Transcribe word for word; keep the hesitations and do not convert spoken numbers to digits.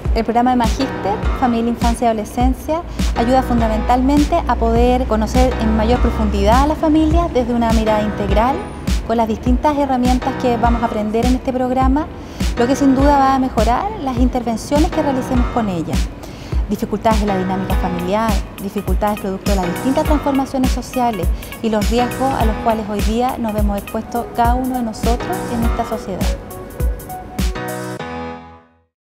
El programa de Magíster, Familia, Infancia y Adolescencia, ayuda fundamentalmente a poder conocer en mayor profundidad a la familia desde una mirada integral, con las distintas herramientas que vamos a aprender en este programa, lo que sin duda va a mejorar las intervenciones que realicemos con ella. Dificultades en la dinámica familiar, dificultades producto de las distintas transformaciones sociales y los riesgos a los cuales hoy día nos vemos expuestos cada uno de nosotros en esta sociedad.